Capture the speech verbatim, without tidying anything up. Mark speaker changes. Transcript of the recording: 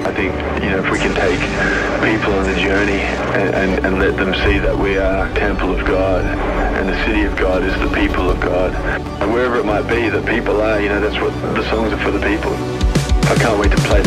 Speaker 1: I think, you know, if we can take people on the journey and, and, and let them see that we are temple of God and the city of God is the people of God. And wherever it might be that people are, you know, that's what the songs are for, the people. I can't wait to play